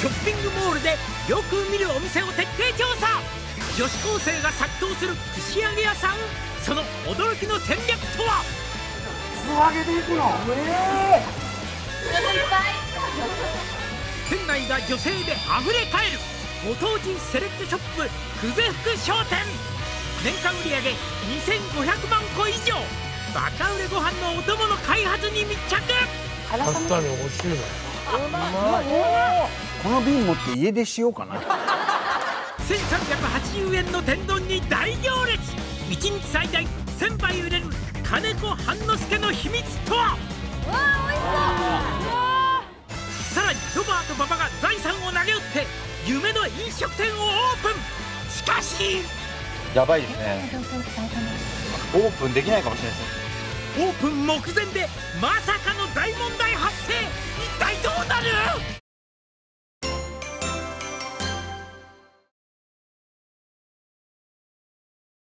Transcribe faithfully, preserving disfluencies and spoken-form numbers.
ショッピングモールでよく見るお店を徹底調査。女子高生が殺到する串揚げ屋さん、その驚きの戦略とは。 素揚げでいくの。ええ店内が女性であふれかえるご当地セレクトショップ久世福商店。年間売上にせんごひゃくまんこ以上、バカ売れご飯のお供の開発に密着。 確かに美味しいね。 うまい。この瓶持って家出しようかな。 せんさんびゃくはちじゅうえんの天丼に大行列。いちにち最大せんばい売れる金子半之助の秘密とは。さらにロバート馬場が財産を投げ打って夢の飲食店をオープン。しかしやばいですね。オープンできないかもしれないです。 オープン目前でまさかの大問題発生。一体どうなる？